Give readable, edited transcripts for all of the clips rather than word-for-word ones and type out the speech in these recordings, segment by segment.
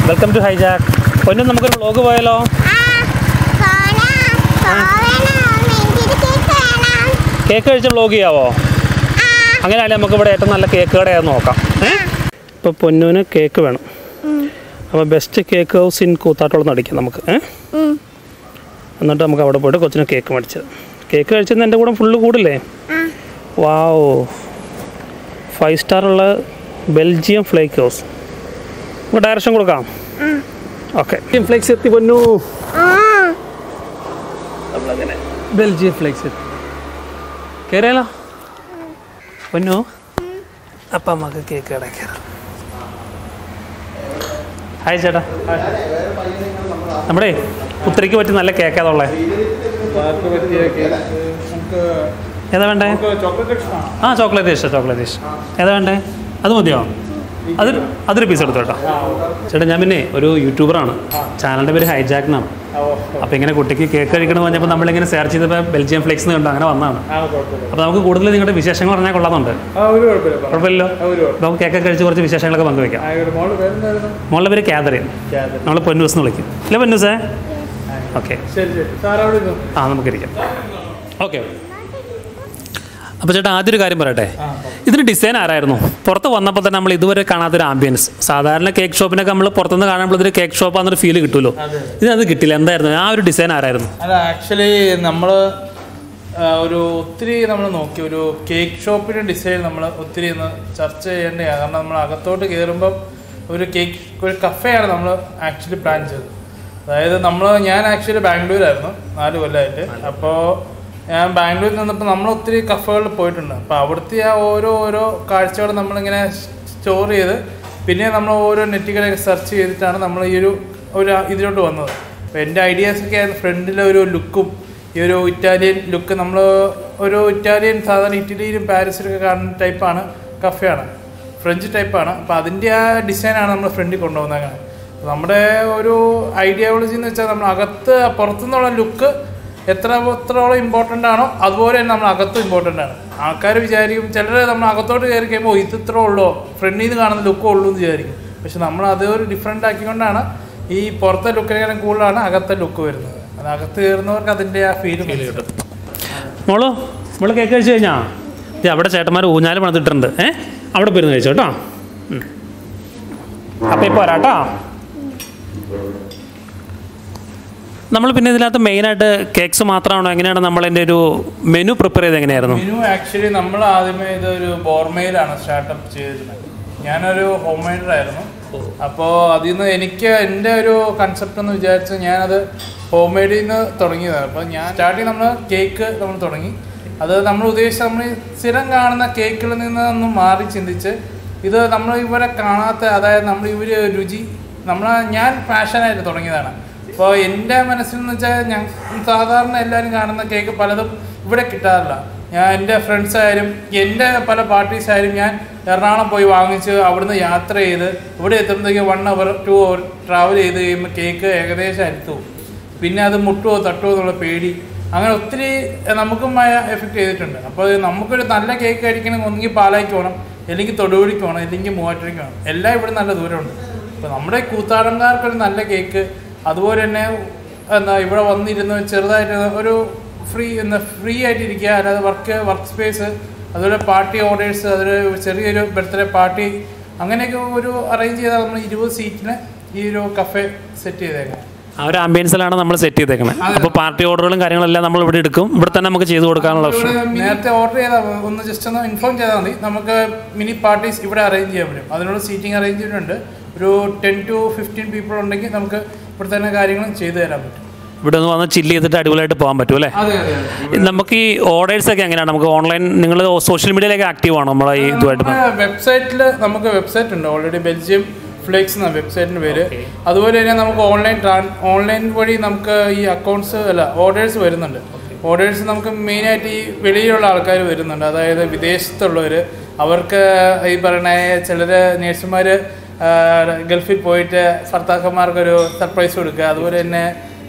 Welcome to hijack. പൊന്നും നമുക്കൊരു vlog പോയാലോ? കേക്ക് കഴിച്ച് വ്ളോഗ് ചെയ്യാവോ? അങ്ങനെയാണെങ്കിൽ നമുക്ക് ഇവിടെ ഏറ്റവും നല്ല കേക്ക് കടയാന്ന് നോക്കാം. ഇപ്പോൾ പൊന്നുവിന് കേക്ക് വേണം. അപ്പോൾ best cake house in Koothattukulam നടിക്കാം നമുക്ക്. എന്നിട്ട് നമുക്ക് അവിടെ പോയിട്ട് കൊച്ചിന് കേക്ക് മേടിച്ചത്. കേക്ക് കഴിച്ചത് എൻ്റെ കൂടെ ഫുള്ള് കൂടില്ലേ? വാവ്, 5 സ്റ്റാറുള്ള ബെൽജിയം ഫ്ലേക്ക് ഹൗസ്. നമുക്ക് ഡയറക്ഷൻ കൊടുക്കാം. ഓക്കെ, ഫ്ലേക്സ് എത്തി പൊന്നു. നമ്മളങ്ങനെ ബെൽജിയം ഫ്ലേക്സ് എത്തി. കയറിയാലോ പൊന്നു? അപ്പം നമുക്ക് കേക്ക് കടയ്ക്കാം. ഹായ് ചേട്ടാ. നമ്മുടെ പുത്രിക്ക് പറ്റി നല്ല കേക്കാ ഉള്ളേ. ഏതാ വേണ്ടേ? ചോക്ലേറ്റ് ഇഷ്ടം. ഏതാ വേണ്ടേ? അത് മതിയോ? അതൊരു പീസ് എടുത്തു കേട്ടോ. ചേട്ടാ ഞാൻ പിന്നെ ഒരു യൂട്യൂബറാണ്. ചാനലിൻ്റെ പേര് ഹൈജാക്ക് എന്നാണ്. അപ്പോൾ ഇങ്ങനെ കുട്ടിക്ക് കേക്ക് കഴിക്കണമെന്ന് പറഞ്ഞപ്പോൾ നമ്മളിങ്ങനെ സെർച്ച് ചെയ്തപ്പോൾ ബെൽജിയം ഫ്ലേക്സ് കണ്ടു, അങ്ങനെ വന്നതാണ്. അപ്പോൾ നമുക്ക് കൂടുതൽ നിങ്ങളുടെ വിശേഷങ്ങൾ പറഞ്ഞാൽ കൊള്ളാമെന്നുണ്ട്. കുഴപ്പമില്ലല്ലോ, നമുക്ക് കേക്കൊക്കെ കഴിച്ച് കുറച്ച് വിശേഷങ്ങളൊക്കെ പങ്കുവയ്ക്കാം. മോളുടെ പേര് കാതറിൻ. നമ്മൾ പൊന്നൂസ് എന്ന് വിളിക്കും. ഇല്ല പൊന്നൂസേ? ഓക്കെ, നമുക്കിരിക്കാം. ഓക്കെ. അപ്പോൾ ചേട്ടാ ആദ്യം ഒരു കാര്യം പറയട്ടെ. ഇതിന് ഡിസൈൻ ആരായിരുന്നു? പുറത്ത് വന്നപ്പോൾ തന്നെ നമ്മൾ ഇതുവരെ കാണാത്തൊരു ആംബിയൻസ്. സാധാരണ കേക്ക് ഷോപ്പിനൊക്കെ നമ്മൾ പുറത്തുനിന്ന് കാണുമ്പോൾ ഇതൊരു കേക്ക് ഷോപ്പാന്നൊരു ഫീൽ കിട്ടുമല്ലോ. ഇതിനത് കിട്ടില്ല. എന്തായിരുന്നു ആ ഒരു ഡിസൈൻ ആരായിരുന്നു? അല്ല, ആക്ച്വലി നമ്മൾ ഒത്തിരി നമ്മൾ നോക്കി. ഒരു കേക്ക് ഷോപ്പിൻ്റെ ഡിസൈൻ നമ്മൾ ഒത്തിരി ഒന്ന് ചർച്ച ചെയ്യേണ്ടതാണ്. കാരണം നമ്മൾ അകത്തോട്ട് കയറുമ്പം ഒരു കഫേയാണ് നമ്മൾ ആക്ച്വലി പ്ലാൻ ചെയ്തത്. അതായത് ഞാൻ ആക്ച്വലി ബാംഗ്ലൂരായിരുന്നു 4 കൊല്ലമായിട്ട്. അപ്പോൾ ഞാൻ ബാംഗ്ലൂരിൽ നിന്നപ്പോൾ നമ്മൾ ഒത്തിരി കഫേകളിൽ പോയിട്ടുണ്ട്. അപ്പോൾ അവിടുത്തെ ആ ഓരോ കാഴ്ചകൾ നമ്മളിങ്ങനെ സ്റ്റോർ ചെയ്ത് പിന്നെ നമ്മൾ ഓരോ നെറ്റുകളൊക്കെ സെർച്ച് ചെയ്തിട്ടാണ് നമ്മൾ ഈ ഒരു ഇതിലോട്ട് വന്നത്. അപ്പോൾ എൻ്റെ ഐഡിയാസൊക്കെ ആയിരുന്നു. ഫ്രണ്ടിലെ ഒരു ലുക്കും ഈ ഒരു ഇറ്റാലിയൻ ലുക്ക്, നമ്മൾ ഒരു ഇറ്റാലിയൻ സാധാരണ ഇറ്റലിയിലും പാരീസിലൊക്കെ കാണുന്ന ടൈപ്പാണ് കഫേയാണ്, ഫ്രഞ്ച് ടൈപ്പാണ്. അപ്പോൾ അതിൻ്റെ ആ ഡിസൈനാണ് നമ്മൾ ഫ്രണ്ടിൽ കൊണ്ടുപോകുന്നത്. നമ്മുടെ ഒരു ഐഡിയോളജി എന്ന് വെച്ചാൽ നമ്മൾ പുറത്തുനിന്നുള്ള ലുക്ക് എത്രത്തോളം ഇമ്പോർട്ടൻ്റ് ആണോ അതുപോലെ തന്നെ നമ്മൾ അകത്തും ഇമ്പോർട്ടൻ്റ് ആണ്. ആൾക്കാർ വിചാരിക്കും, ചിലർ നമ്മൾ അകത്തോട്ട് കയറി കഴിയുമ്പോൾ ഇത്ര ഉള്ളോ, ഫ്രണ്ടിൽ നിന്ന് കാണുന്ന ലുക്കേ ഉള്ളൂ എന്ന് വിചാരിക്കും. പക്ഷെ നമ്മൾ അതൊരു ഡിഫറെൻ്റ് ആക്കിക്കൊണ്ടാണ് ഈ പുറത്തെ ലുക്കിനേക്കാളും കൂടുതലാണ് അകത്തെ ലുക്ക് വരുന്നത്. അത് അകത്ത് കയറുന്നവർക്ക് അതിൻ്റെ ആ ഫീൽ കിട്ടും. മോള് കേക്ക് കഴിച്ചു കഴിഞ്ഞാൽ അവിടെ ചേട്ടന്മാർ ഊഞ്ഞാൽ പണിതിട്ടുണ്ട്. അവിടെ പോയിരുന്നു കഴിച്ചോ കേട്ടോ. അപ്പം ഇപ്പോൾ വരാട്ടോ. നമ്മൾ പിന്നെ ഇതിനകത്ത് മെയിനായിട്ട് കേക്ക്സ് മാത്രമാണോ? എങ്ങനെയാണ് നമ്മളതിൻ്റെ ഒരു മെനു പ്രിപ്പയർ ചെയ്ത് എങ്ങനെയായിരുന്നു? മെനു ആക്ച്വലി നമ്മൾ ആദ്യമേ ഇതൊരു ബോർമെയിലാണ് സ്റ്റാർട്ടപ്പ് ചെയ്തിരുന്നത്. ഞാനൊരു ഹോം മെയ്ഡറായിരുന്നു. അപ്പോൾ അതിൽ നിന്ന് എനിക്ക് എൻ്റെ ഒരു കൺസെപ്റ്റ് എന്ന് വിചാരിച്ച് ഞാനത് ഹോം മെയ്ഡിൽ നിന്ന് തുടങ്ങിയതാണ്. അപ്പോൾ ഞാൻ സ്റ്റാർട്ടിങ് നമ്മൾ കേക്ക് നമ്മൾ തുടങ്ങി. അത് നമ്മൾ ഉദ്ദേശിച്ച നമ്മൾ സ്ഥിരം കാണുന്ന കേക്കുകളിൽ നിന്ന് മാറി ചിന്തിച്ച് ഇത് നമ്മൾ ഇവരെ കാണാത്ത, അതായത് രുചി ഞാൻ പാഷനായിട്ട് തുടങ്ങിയതാണ്. അപ്പോൾ എൻ്റെ മനസ്സിലെന്ന് വെച്ചാൽ സാധാരണ എല്ലാവരും കാണുന്ന കേക്ക് പലതും ഇവിടെ കിട്ടാറില്ല. എൻ്റെ ഫ്രണ്ട്സായാലും എൻ്റെ പല പാർട്ടീസായാലും ഞാൻ എറണാകുളം പോയി വാങ്ങിച്ച് അവിടുന്ന് യാത്ര ചെയ്ത് ഇവിടെ എത്തുമ്പോഴത്തേക്ക് 1 hour 2 hour ട്രാവൽ ചെയ്ത് കഴിയുമ്പോൾ കേക്ക് ഏകദേശം അടുത്തു. പിന്നെ അത് മുട്ടുമോ തട്ടുമോ എന്നുള്ള പേടി, അങ്ങനെ ഒത്തിരി നമുക്കും എഫക്റ്റ് ചെയ്തിട്ടുണ്ട്. അപ്പോൾ നമുക്കൊരു നല്ല കേക്ക് കഴിക്കണമെങ്കിൽ ഒന്നുകിൽ പാലായ്ക്ക് പോകണം, അല്ലെങ്കിൽ തൊടുപുഴയ്ക്ക് പോകണം, അല്ലെങ്കിൽ മൂവാറ്റുപുഴയ്ക്ക് പോകണം. എല്ലാം ഇവിടെ നല്ല ദൂരമുണ്ട്. അപ്പോൾ നമ്മുടെ കൂത്താടൻകാർക്കൊരു നല്ല കേക്ക്, അതുപോലെ തന്നെ ഇവിടെ വന്നിരുന്ന് ചെറുതായിട്ട് ഒരു ഫ്രീ ആയിട്ടിരിക്കുക, അല്ലാതെ വർക്ക് സ്പേസ്, അതുപോലെ പാർട്ടി ഓർഡേഴ്സ്, അതൊരു ചെറിയൊരു ബർത്ത്ഡേ പാർട്ടി, അങ്ങനെയൊക്കെ ഒരു അറേഞ്ച് ചെയ്താൽ നമ്മൾ 20 സീറ്റിന് ഈ ഒരു കഫേ സെറ്റ് ചെയ്തേക്കാം. ആ ഒരു ആംബിയൻസിലാണ് നമ്മൾ സെറ്റ് ചെയ്തേക്കുന്നത്. അപ്പോൾ പാർട്ടി ഓർഡറുകളും കാര്യങ്ങളെല്ലാം നമ്മൾ ഇവിടെ എടുക്കും. ഇവിടെ തന്നെ നമുക്ക് ചെയ്ത് കൊടുക്കാനുള്ള ഓപ്ഷൻ. നേരത്തെ ഓർഡർ ചെയ്താൽ ജസ്റ്റ് ഒന്ന് ഇൻഫോം ചെയ്താൽ മതി. നമുക്ക് മിനി പാർട്ടീസ് ഇവിടെ അറേഞ്ച് ചെയ്യാൻ പറ്റും. അതിനുള്ള സീറ്റിംഗ് അറേഞ്ച്മെൻറ്റ് ഒരു 10 to 15 പീപ്പിൾ ഉണ്ടെങ്കിൽ നമുക്ക് ഇവിടെ തന്നെ കാര്യങ്ങൾ ചെയ്തു തരാൻ പറ്റും. ഇവിടെ ഒന്ന് വന്ന് ചില്ല് ചെയ്തിട്ട് അടിപൊളിയായിട്ട് പോകാൻ പറ്റും അല്ലേ? നമുക്ക് ഈ ഓർഡേഴ്സൊക്കെ എങ്ങനെയാണ്? നമുക്ക് ഓൺലൈൻ, നിങ്ങൾ സോഷ്യൽ മീഡിയയിലൊക്കെ ആക്റ്റീവ് ആണോ? നമ്മളെ ഇതുമായിട്ട് വെബ്സൈറ്റിൽ നമുക്ക് വെബ്സൈറ്റ് ഉണ്ട് ഓൾറെഡി, ബെൽജിയം ഫ്ലേക്സ് എന്ന വെബ്സൈറ്റിൻ്റെ പേര്. അതുപോലെ തന്നെ നമുക്ക് ഓൺലൈൻ വഴി നമുക്ക് ഈ ഓർഡേഴ്സ് വരുന്നുണ്ട്. ഓർഡേഴ്സ് നമുക്ക് മെയിനായിട്ട് ഈ വെളിയിലുള്ള ആൾക്കാർ വരുന്നുണ്ട്, അതായത് വിദേശത്തുള്ളവർ. അവർക്ക് ഈ പറയുന്ന ചിലർ നേഴ്സുമാർ ഗൾഫിൽ പോയിട്ട് ഭർത്താക്കന്മാർക്കൊരു സർപ്രൈസ് കൊടുക്കുക, അതുപോലെ തന്നെ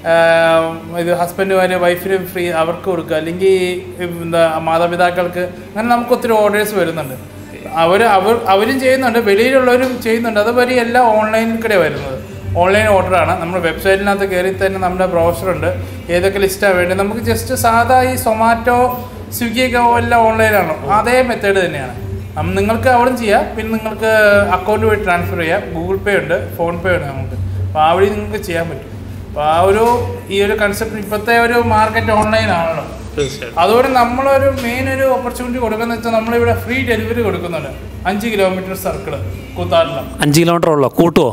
ഇത് ഹസ്ബൻഡുമാർ വൈഫിന് ഫ്രീ അവർക്ക് കൊടുക്കുക, അല്ലെങ്കിൽ മാതാപിതാക്കൾക്ക്. അങ്ങനെ നമുക്ക് ഒത്തിരി ഓർഡേഴ്സ് വരുന്നുണ്ട്. അവരും ചെയ്യുന്നുണ്ട്, വെളിയിലുള്ളവരും ചെയ്യുന്നുണ്ട്. അതുവഴി എല്ലാം ഓൺലൈനിൽ കൂടെ വരുന്നത്. ഓൺലൈൻ ഓർഡറാണ്. നമ്മുടെ വെബ്സൈറ്റിനകത്ത് കയറി തന്നെ നമ്മുടെ ബ്രൗസറുണ്ട്, ഏതൊക്കെ ലിസ്റ്റാണ് വേണ്ടത്. നമുക്ക് ജസ്റ്റ് സാധാ ഈ സൊമാറ്റോ സ്വിഗ്ഗിയൊക്കെ എല്ലാം ഓൺലൈനാണോ അതേ മെത്തേഡ് തന്നെയാണ്. നിങ്ങൾക്ക് അവിടെ ചെയ്യാം. പിന്നെ നിങ്ങൾക്ക് അക്കൗണ്ട് വഴി ട്രാൻസ്ഫർ ചെയ്യാം. ഗൂഗിൾ പേ ഉണ്ട്, ഫോൺ പേ ഉണ്ട് നമുക്ക്. അപ്പോൾ ആ വഴി നിങ്ങൾക്ക് ചെയ്യാൻ പറ്റും. അപ്പോൾ ഈ ഒരു കൺസെപ്റ്റ് ഇപ്പോഴത്തെ ഒരു മാർക്കറ്റ് ഓൺലൈനാണല്ലോ. അതുകൊണ്ട് നമ്മളൊരു മെയിൻ ഒരു ഓപ്പർച്യൂണിറ്റി കൊടുക്കുന്നത് വെച്ചാൽ നമ്മളിവിടെ ഫ്രീ ഡെലിവറി കൊടുക്കുന്നുണ്ട്. 5 കിലോമീറ്റർ സർക്കിൾ കൂത്താട്ടിലാണ്. 5 കിലോമീറ്റർ ഉള്ളോ? കൂട്ടുവോ?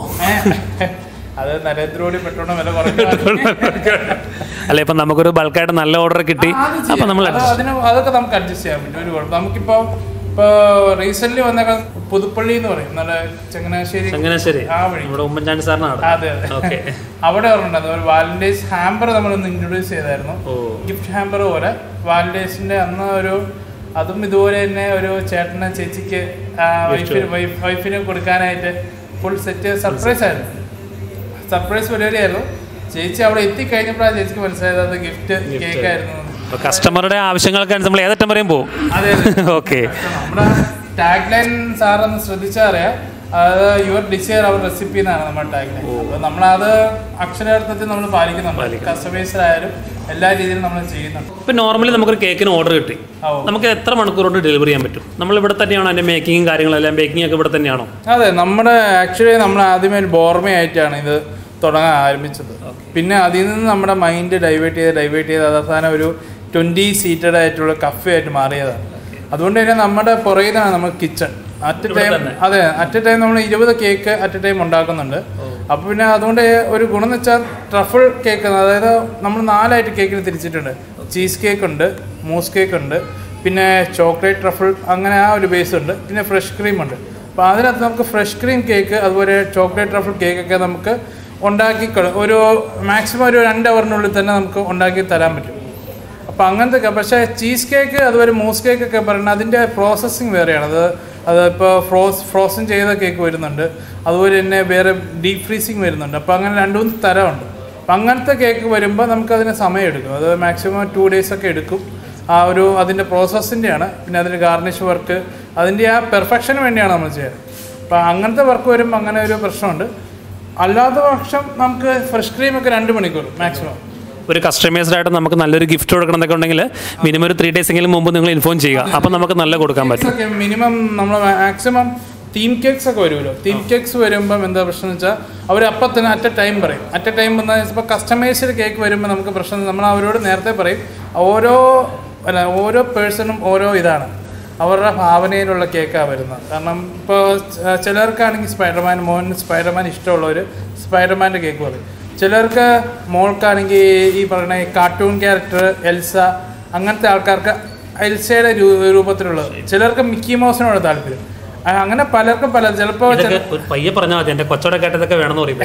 അത് നരേന്ദ്രമോദി പെട്രോളിന് വില കുറയ്ക്കും. അല്ല, ഇപ്പം നമുക്കൊരു ബൾക്കായിട്ട് നല്ല ഓർഡർ കിട്ടി, അപ്പം നമ്മൾ അതൊക്കെ നമുക്ക് അഡ്ജസ്റ്റ് ചെയ്യാൻ പറ്റും. ഒരു കുഴപ്പം നമുക്കിപ്പോൾ റീസെന്റ് വന്നേക്കാൻ പുതുപ്പള്ളി എന്ന് പറയും, നല്ല ചങ്ങനാശ്ശേരി ആ വഴി, ഉമ്മൻചാണ്ടി സാറിനാണ്. അതെ അതെ, അവിടെ പറഞ്ഞിട്ടുണ്ടായിരുന്നു ഒരു വാലന്റൈൻസ് ഹാമ്പർ നമ്മളൊന്ന് ഇൻട്രൊഡ്യൂസ് ചെയ്തായിരുന്നു. ഗിഫ്റ്റ് ഹാമ്പർ പോലെ വാലന്റൈൻസിന്റെ അന്ന് അതും ഇതുപോലെ തന്നെ ഒരു ചേട്ടന് ചേച്ചിക്ക് വൈഫിന് കൊടുക്കാനായിട്ട് ഫുൾ സെറ്റ് സർപ്രൈസ് ആയിരുന്നു. സർപ്രൈസ് പരിപാടിയായിരുന്നു. ചേച്ചി അവിടെ എത്തിക്കഴിഞ്ഞപ്പോഴാണ് ചേച്ചിക്ക് മനസ്സിലായത് അത് ഗിഫ്റ്റ് കേക്ക് ആയിരുന്നു. കസ്റ്റമറുടെ ആവശ്യങ്ങൾക്കാണ് നമ്മൾ ഏതറ്റം വരെയും പോകും. അതെ, ഓക്കെ. നമ്മുടെ ടാഗ് ലൈൻ സാറൊന്ന് ശ്രദ്ധിച്ചാൽ അറിയാം, അത് യുവർ ഡിസയർ അവർ റെസിപ്പി എന്നാണ് നമ്മുടെ ടാഗ് ലൈൻ. അപ്പോൾ നമ്മളത് അക്ഷരാർത്ഥത്തിൽ നമ്മൾ പാലിക്കുന്നുണ്ട്. കസ്റ്റമേഴ്സിലായാലും എല്ലാ രീതിയിലും നമ്മൾ ചെയ്യുന്നുണ്ട്. ഇപ്പം നോർമലി നമുക്കൊരു കേക്കിന് ഓർഡർ കിട്ടി, നമുക്ക് എത്ര മണിക്കൂർ കൊണ്ട് ഡെലിവറി ചെയ്യാൻ പറ്റും? നമ്മൾ ഇവിടെ തന്നെയാണോ അതിൻ്റെ മേക്കിങ്ങും കാര്യങ്ങളെല്ലാം? ബേക്കിംഗ് ഒക്കെ ഇവിടെ തന്നെയാണോ? അതെ, ആക്ച്വലി നമ്മൾ ആദ്യമേ ഒരു ബോർമയായിട്ടാണ് ഇത് തുടങ്ങാൻ ആരംഭിച്ചത്. പിന്നെ അതിൽ നിന്ന് നമ്മുടെ മൈൻഡ് ഡൈവേർട്ട് ചെയ്ത് അവസാനം ഒരു 20 സീറ്റഡ് ആയിട്ടുള്ള കഫേ ആയിട്ട് മാറിയതാണ്. അതുകൊണ്ട് തന്നെ നമ്മുടെ പുറകിലാണ് നമ്മൾ കിച്ചൺ. അറ്റ് എ ടൈം നമ്മൾ 20 കേക്ക് അറ്റ് എ ടൈം ഉണ്ടാക്കുന്നുണ്ട്. അപ്പോൾ പിന്നെ അതുകൊണ്ട് ഒരു ഗുണം എന്ന് വെച്ചാൽ ട്രഫിൾ കേക്ക്, അതായത് നമ്മൾ 4 ആയിട്ട് കേക്കിന് തിരിച്ചിട്ടുണ്ട്. ചീസ് കേക്ക് ഉണ്ട്, മൂസ് കേക്ക് ഉണ്ട്, പിന്നെ ചോക്ലേറ്റ് ട്രഫിൾ, അങ്ങനെ ആ ഒരു ബേസ് ഉണ്ട്. പിന്നെ ഫ്രഷ് ക്രീം ഉണ്ട്. അപ്പോൾ അതിനകത്ത് നമുക്ക് ഫ്രഷ് ക്രീം കേക്ക് അതുപോലെ ചോക്ലേറ്റ് ട്രഫിൾ കേക്കൊക്കെ നമുക്ക് ഒരു മാക്സിമം ഒരു 2 അവറിനുള്ളിൽ തന്നെ നമുക്ക് ഉണ്ടാക്കി തരാൻ പറ്റും. അപ്പോൾ അങ്ങനത്തെ. പക്ഷേ ചീസ് കേക്ക് അതുപോലെ മൂസ് കേക്ക് ഒക്കെ പറയുന്നത് അതിൻ്റെ പ്രോസസ്സിങ് വേറെയാണ്. അതിപ്പോൾ ഫ്രോസൺ ചെയ്ത കേക്ക് വരുന്നുണ്ട്, അതുപോലെ തന്നെ വേറെ ഡീപ് ഫ്രീസിങ് വരുന്നുണ്ട്. അപ്പോൾ അങ്ങനെ 2-3 തരമുണ്ട്. അപ്പം അങ്ങനത്തെ കേക്ക് വരുമ്പോൾ നമുക്കതിന് സമയം എടുക്കും. അത് മാക്സിമം 2 days ഒക്കെ എടുക്കും. അതിൻ്റെ പ്രോസസ്സിൻ്റെയാണ്. പിന്നെ അതിൻ്റെ ഗാർണിഷ് വർക്ക്, അതിൻ്റെ ആ പെർഫെക്ഷന് വേണ്ടിയാണ് നമ്മൾ ചെയ്യുന്നത്. അപ്പോൾ അങ്ങനത്തെ വർക്ക് വരുമ്പോൾ അങ്ങനെ ഒരു പ്രശ്നമുണ്ട്. അല്ലാത്ത പക്ഷം നമുക്ക് ഫ്രഷ് ക്രീമൊക്കെ 2 മണിക്കൂർ മാക്സിമം. ഒരു കസ്റ്റമൈസ്ഡായിട്ട് നമുക്ക് നല്ലൊരു ഗിഫ്റ്റ് കൊടുക്കണം എന്നൊക്കെ ഉണ്ടെങ്കിൽ മിനിമം ഒരു 3 days എങ്കിലും മുമ്പ് നിങ്ങൾ ഇൻഫോം ചെയ്യുക. അപ്പം നമുക്ക് നല്ല കൊടുക്കാൻ പറ്റും. മിനിമം നമ്മൾ മാക്സിമം തീം കേക്ക്സ് ഒക്കെ വരുമല്ലോ. തീം കേക്ക്സ് വരുമ്പം എന്താ പ്രശ്നം എന്ന് വെച്ചാൽ അവർ അപ്പം തന്നെ അറ്റ് എ ടൈം പറയും. അറ്റ് എ ടൈം വന്നാൽ ഇപ്പോൾ കസ്റ്റമൈസ്ഡ് കേക്ക് വരുമ്പോൾ നമുക്ക് പ്രശ്നം, നമ്മൾ അവരോട് നേരത്തെ പറയും ഓരോ പേഴ്സണും ഓരോ ഇതാണ്, അവരുടെ ഭാവനയിലുള്ള കേക്കാണ് വരുന്നത്. കാരണം ഇപ്പോൾ ചിലർക്കാണെങ്കിൽ സ്പൈഡർമാൻ ഇഷ്ടമുള്ളവർ സ്പൈഡർമാൻ്റെ കേക്ക് പറയും. ചിലർക്ക് മോൾക്കാണെങ്കിൽ ഈ പറയുന്ന കാർട്ടൂൺ ക്യാരക്ടർ എൽസ, അങ്ങനത്തെ ആൾക്കാർക്ക് എൽസയുടെ രൂപത്തിലുള്ളത്. ചിലർക്ക് മിക്കി മൗസിനോട് താല്പര്യം. അങ്ങനെ പലർക്കും ചിലപ്പോൾ പയ്യെ പറഞ്ഞാൽ മതി, എൻ്റെ കൊച്ചോടെ കേട്ടതൊക്കെ വേണമെന്ന് പറയുമ്പോൾ.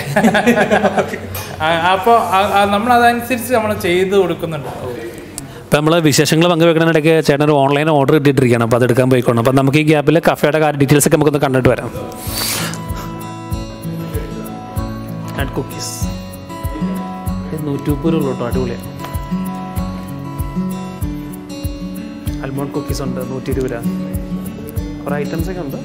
അപ്പോൾ നമ്മളതനുസരിച്ച് നമ്മൾ ചെയ്ത് കൊടുക്കുന്നുണ്ട്. അപ്പോൾ നമ്മൾ വിശേഷങ്ങൾ പങ്കുവെക്കണതിനിടയ്ക്ക് ചേട്ടൻ ഒരു ഓൺലൈൻ ഓർഡർ ഇട്ടിട്ടിരിക്കുകയാണ്. അപ്പോൾ അതെടുക്കാൻ പോയിക്കോണം. അപ്പോൾ നമുക്ക് ഈ ഗ്യാപ്പിൽ കഫേയുടെ ഡീറ്റെയിൽസ് ഒക്കെ നമുക്കൊന്ന് കണ്ടിട്ട് വരാം. ആൻഡ് കുക്കീസ് 130 രൂപ കേട്ടോ, അടിപൊളിയാണ്. അൽമോണ്ട് കുക്കീസ് ഉണ്ട് 120 രൂപ. കുറേ ഐറ്റംസൊക്കെ ഉണ്ട്.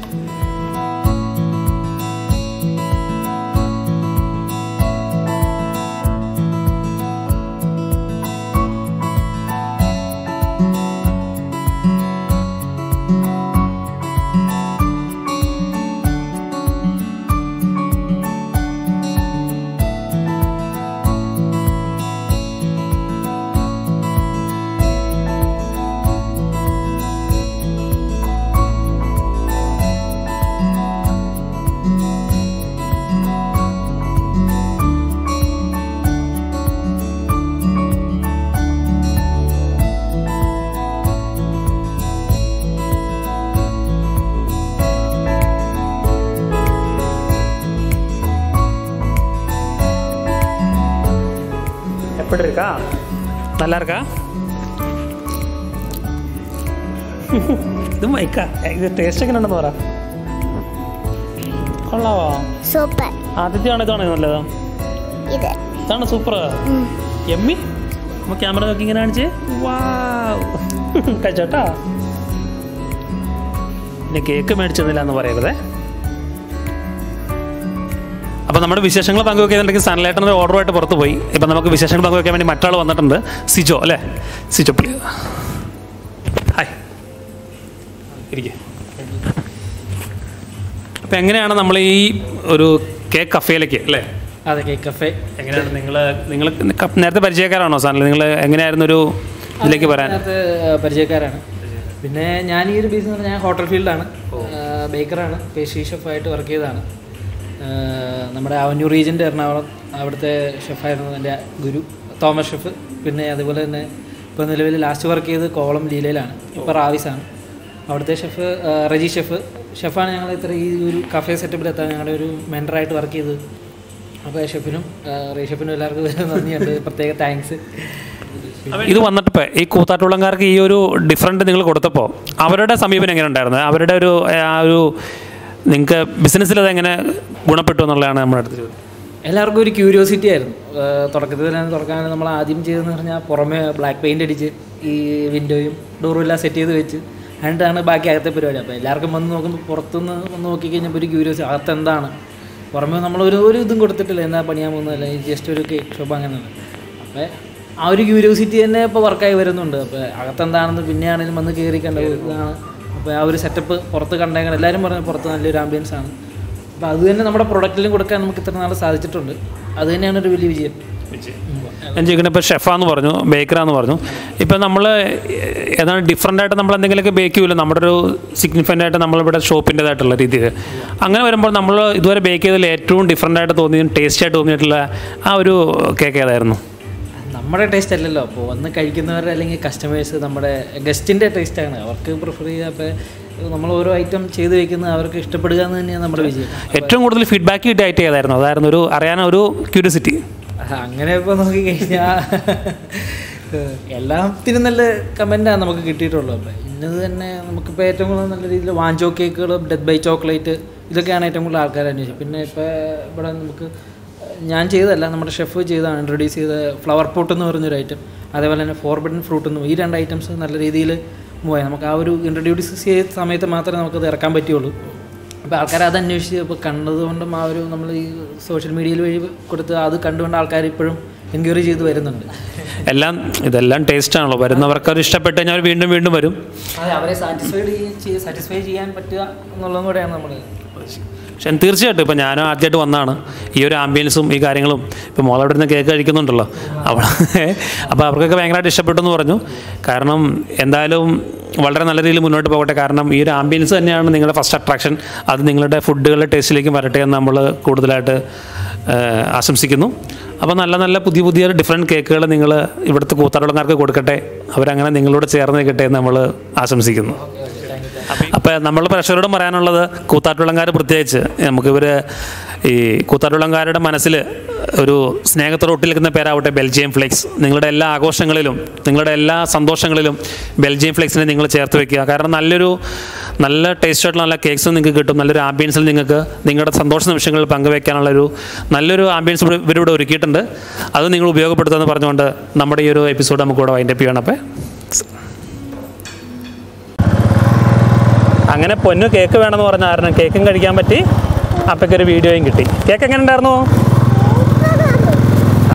எப்படி இருக்கா? நல்லா இருக்கா? ഇത് മൈക്കാ, ഇത് ടേസ്റ്റ് ഒക്കെ ഉണ്ടെന്ന് പറ. കൊള്ളാവോ? സൂപ്പർ. ആദ്യത്തെയാണ് ഇതാണോ നല്ലത്? ഇതാണ് സൂപ്പർ. എമ്മി നമ്മൾ ക്യാമറ നോക്കി ഇങ്ങനെ കാണിച്ച് കഴിച്ചോട്ടാ. പിന്നെ കേക്ക് മേടിച്ചെന്നില്ല എന്ന് പറയരുതേ. അപ്പോൾ നമ്മുടെ വിശേഷങ്ങൾ പങ്കുവെക്കുന്നുണ്ടെങ്കിൽ സൺലൈറ്ററിൻ്റെ ഓർഡറുമായിട്ട് പുറത്ത് പോയി. ഇപ്പം നമുക്ക് വിശേഷങ്ങൾ പങ്കുവെക്കാൻ വേണ്ടി മറ്റാൾ വന്നിട്ടുണ്ട്, സിജോ അല്ലേ? സിജോ പുള്ളി, ഹായ്, ഇരിക്കുക. അപ്പോൾ എങ്ങനെയാണ് നമ്മൾ ഈ ഒരു കേക്ക് കഫേയിലേക്ക് അല്ലേ? അതെ, കേക്ക് കഫേ. എങ്ങനെയാണ് നിങ്ങൾ നേരത്തെ പരിചയക്കാരാണോ സാറിന്? നിങ്ങൾ എങ്ങനെയായിരുന്നു ഒരു ഇതിലേക്ക് വരാൻ? നേരത്തെ പരിചയക്കാരാണ്. പിന്നെ ഞാൻ ഈ ഒരു ബിസിനസ്, ഞാൻ ഹോട്ടൽ ഫീൽഡാണ്, ബേക്കറാണ്, പേസ്ട്രി ഷെഫായിട്ട് വർക്ക് ചെയ്തതാണ്. നമ്മുടെ അവന്യൂ റീജിയൻ്റെ എറണാകുളം അവിടുത്തെ ഷെഫായിരുന്നു എൻ്റെ ഗുരു തോമസ് ഷെഫ്. പിന്നെ അതുപോലെ തന്നെ ഇപ്പോൾ നിലവിൽ ലാസ്റ്റ് വർക്ക് ചെയ്ത് കോളം ലീലയിലാണ്, ഇപ്പോൾ റാവിസാണ്. അവിടുത്തെ ഷെഫ് റജി ഷെഫാണ് ഞങ്ങൾ ഇത്ര ഈ ഒരു കഫേ സെറ്റപ്പിലെത്താൻ ഞങ്ങളുടെ ഒരു മെൻറ്ററായിട്ട് വർക്ക് ചെയ്തത്. അപ്പോൾ ഷെഫിനും റീഷെഫിനും എല്ലാവർക്കും നന്ദിയുണ്ട്, പ്രത്യേക താങ്ക്സ്. ഇത് വന്നിട്ടിപ്പോൾ ഈ കൂത്താട്ടുകുളംകാർക്ക് ഈ ഒരു ഡിഫറൻറ്റ് നിങ്ങൾ കൊടുത്തപ്പോൾ അവരുടെ സമീപനം എങ്ങനെ ഉണ്ടായിരുന്നു? അവരുടെ ഒരു ആ ഒരു നിങ്ങൾക്ക് ബിസിനസ്സിൽ അതെങ്ങനെ ഗുണപ്പെട്ടു എന്നുള്ളതാണ് നമ്മുടെ അടുത്ത് ചോദ്യം. എല്ലാവർക്കും ഒരു ക്യൂരിയോസിറ്റി ആയിരുന്നു. തുടക്കത്തിൽ തന്നെ തുറക്കാൻ നമ്മൾ ആദ്യം ചെയ്തതെന്ന് പറഞ്ഞാൽ പുറമെ ബ്ലാക്ക് പെയിൻ്റ് അടിച്ച് ഈ വിൻഡോയും ഡോറും എല്ലാം സെറ്റ് ചെയ്ത് വെച്ച് എന്നിട്ടാണ് ബാക്കി അകത്തെ പരിപാടി. അപ്പോൾ എല്ലാവർക്കും വന്ന് നോക്കുമ്പോൾ പുറത്തുനിന്ന് വന്ന് നോക്കിക്കഴിഞ്ഞപ്പോൾ ഒരു ക്യൂരിയോസിറ്റി, അകത്ത് എന്താണ്, പുറമെ നമ്മളൊരു ഇതും കൊടുത്തിട്ടില്ല, എന്താ പണിയാൻ പോകുന്നതല്ല, ജസ്റ്റ് ഒരു കേക്ക് ഷോപ്പ് അങ്ങനെയാണ്. അപ്പോൾ ആ ഒരു ക്യൂരിയോസിറ്റി തന്നെ ഇപ്പോൾ വർക്കായി വരുന്നുണ്ട്. അപ്പോൾ അകത്തെന്താണെന്ന് പിന്നെയാണെങ്കിലും വന്ന് കയറി കണ്ടത് ഇതാണ്. അപ്പോൾ ആ ഒരു സെറ്റപ്പ് പുറത്ത് കണ്ടേക്കണം, എല്ലാവരും പറഞ്ഞു പുറത്ത് നല്ലൊരു ആംബിയൻസ് ആണ്. അപ്പോൾ അത് തന്നെ നമ്മുടെ പ്രൊഡക്റ്റിലും കൊടുക്കാൻ നമുക്ക് ഇത്ര നാൾ സാധിച്ചിട്ടുണ്ട്. അത് തന്നെയാണ് ഒരു വലിയ വിജയം. ഞാൻ ചോദിക്കുന്നത്, ഇപ്പോൾ ഷെഫാന്ന് പറഞ്ഞു, ബേക്കറാന്ന് പറഞ്ഞു, ഇപ്പം നമ്മൾ ഏതാണ് ഡിഫറൻ്റായിട്ട് നമ്മൾ എന്തെങ്കിലുമൊക്കെ ബേക്ക് ചെയ്യില്ല, നമ്മുടെ ഒരു സിഗ്നിഫിക്കൻ്റ് ആയിട്ട് നമ്മളിവിടെ ഷോപ്പിൻ്റേതായിട്ടുള്ള രീതിയിൽ. അങ്ങനെ വരുമ്പോൾ നമ്മൾ ഇതുവരെ ബേക്ക് ചെയ്തതിൽ ഏറ്റവും ഡിഫറൻ്റായിട്ട് തോന്നിയും ടേസ്റ്റായിട്ട് തോന്നിയിട്ടുള്ള ആ ഒരു കേക്ക് ഏതായിരുന്നു? നമ്മുടെ ടേസ്റ്റ് അല്ലല്ലോ, അപ്പോൾ വന്ന് കഴിക്കുന്നവരുടെ അല്ലെങ്കിൽ കസ്റ്റമേഴ്സ് നമ്മുടെ ഗസ്റ്റിൻ്റെ ടേസ്റ്റാണ്, അവർക്ക് പ്രിഫർ ചെയ്യുക. അപ്പോൾ നമ്മൾ ഓരോ ഐറ്റം ചെയ്ത് വയ്ക്കുന്നത് അവർക്ക് ഇഷ്ടപ്പെടുക എന്ന് തന്നെയാണ് നമ്മുടെ വിജയം. ഏറ്റവും കൂടുതൽ ഫീഡ്ബാക്ക് കിട്ടിയ ഐറ്റം ഏതായിരുന്നു? അതായിരുന്നു ഒരു അറിയാനൊരു ക്യൂരിയോസിറ്റി. അങ്ങനെ ഇപ്പോൾ നോക്കിക്കഴിഞ്ഞാൽ എല്ലാത്തിനും നല്ല കമൻറ്റാണ് നമുക്ക് കിട്ടിയിട്ടുള്ളത്. അപ്പോൾ ഇന്നത് തന്നെ നമുക്കിപ്പോൾ ഏറ്റവും കൂടുതൽ നല്ല രീതിയിൽ വാഞ്ചോ കേക്കുകൾ, ഡെത്ത് ബൈ ചോക്ലേറ്റ്, ഇതൊക്കെയാണ് ഏറ്റവും കൂടുതൽ ആൾക്കാർ അന്വേഷിച്ചത്. പിന്നെ ഇപ്പോൾ ഇവിടെ നമുക്ക് ഞാൻ ചെയ്തതല്ല, നമ്മുടെ ഷെഫ് ചെയ്താണ് ഇൻട്രൊഡ്യൂസ് ചെയ്ത ഫ്ലവർ പോട്ട് എന്ന് പറഞ്ഞൊരു ഐറ്റം, അതേപോലെ തന്നെ ഫോർബിഡൻ ഫ്രൂട്ട് എന്നും, ഈ രണ്ട് ഐറ്റംസ് നല്ല രീതിയിൽ മൂവ് ആയി. നമുക്ക് ആ ഒരു ഇൻട്രൊഡ്യൂസ് ചെയ്ത സമയത്ത് മാത്രമേ നമുക്കത് ഇറക്കാൻ പറ്റുള്ളൂ. അപ്പോൾ ആൾക്കാർ അത് അന്വേഷിച്ച് ഇപ്പോൾ കണ്ടതുകൊണ്ടും ആ ഒരു നമ്മൾ ഈ സോഷ്യൽ മീഡിയയിൽ വഴി കൊടുത്ത് അത് കണ്ടുകൊണ്ട് ആൾക്കാർ ഇപ്പോഴും എൻക്വയറി ചെയ്ത് വരുന്നുണ്ട്. ഇതെല്ലാം ടേസ്റ്റാണല്ലോ, വരുന്നവർക്ക് അത് ഇഷ്ടപ്പെട്ട് കഴിഞ്ഞാൽ അവർ വീണ്ടും വീണ്ടും വരും. അതെ, അവരെ സാറ്റിസ്ഫൈ ചെയ്യാൻ പറ്റുക എന്നുള്ളതും കൂടെയാണ് നമ്മൾ. പക്ഷെ തീർച്ചയായിട്ടും ഇപ്പോൾ ഞാനും ആദ്യമായിട്ട് വന്നതാണ്, ഈ ഒരു ആംബിയൻസും ഈ കാര്യങ്ങളും. ഇപ്പോൾ മോളവിടെ നിന്ന് കേക്ക് കഴിക്കുന്നുണ്ടല്ലോ, അപ്പോൾ അവർക്കൊക്കെ ഭയങ്കരമായിട്ട് ഇഷ്ടപ്പെട്ടു എന്ന് പറഞ്ഞു. കാരണം എന്തായാലും വളരെ നല്ല രീതിയിൽ മുന്നോട്ട് പോകട്ടെ. കാരണം ഈ ഒരു ആംബിയൻസ് തന്നെയാണ് നിങ്ങളുടെ ഫസ്റ്റ് അട്രാക്ഷൻ. അത് നിങ്ങളുടെ ഫുഡുകളുടെ ടേസ്റ്റിലേക്ക് വരട്ടെ എന്ന് നമ്മൾ കൂടുതലായിട്ട് ആശംസിക്കുന്നു. അപ്പോൾ നല്ല നല്ല പുതിയ ഡിഫറെൻറ്റ് കേക്കുകൾ നിങ്ങൾ ഇവിടുത്തെ കൂത്താട്ടുകുളംകാർക്ക് കൊടുക്കട്ടെ, അവരങ്ങനെ നിങ്ങളോട് ചേർന്ന് നിൽക്കട്ടെ എന്ന് നമ്മൾ ആശംസിക്കുന്നു. അപ്പോൾ നമ്മൾ പ്രേക്ഷകരോട് പറയാനുള്ളത്, കൂത്താട്ടുകുളംകാർ പ്രത്യേകിച്ച് നമുക്കിവർ ഈ കൂത്താട്ടുകുളംകാരുടെ മനസ്സിൽ ഒരു സ്നേഹത്തോടെ ഒട്ടിനിൽക്കുന്ന പേരാവട്ടെ ബെൽജിയം ഫ്ലേക്സ്. നിങ്ങളുടെ എല്ലാ ആഘോഷങ്ങളിലും നിങ്ങളുടെ എല്ലാ സന്തോഷങ്ങളിലും ബെൽജിയം ഫ്ലേക്സിനെ നിങ്ങൾ ചേർത്ത് വയ്ക്കുക. കാരണം നല്ല ടേസ്റ്റായിട്ടുള്ള നല്ല കേക്ക്സ് നിങ്ങൾക്ക് കിട്ടും, നല്ലൊരു ആംബിയൻസിൽ നിങ്ങൾക്ക് നിങ്ങളുടെ സന്തോഷ നിമിഷങ്ങൾ പങ്കുവയ്ക്കാനുള്ളൊരു നല്ലൊരു ആംബിയൻസ് ഇവരിവിടെ ഒരുക്കിയിട്ടുണ്ട്. അത് നിങ്ങൾ ഉപയോഗപ്പെടുത്തുമെന്ന് പറഞ്ഞുകൊണ്ട് നമ്മുടെ ഈ ഒരു എപ്പിസോഡ് നമുക്കിവിടെ വൈൻഡപ്പ് ചെയ്യണം. അപ്പോൾ അങ്ങനെ പൊന്നു കേക്ക് വേണമെന്ന് പറഞ്ഞ കാരണം കേക്കും കഴിക്കാൻ പറ്റി, അപ്പൊക്കൊരു വീഡിയോയും കിട്ടി. കേക്ക് എങ്ങനെ ഉണ്ടായിരുന്നു?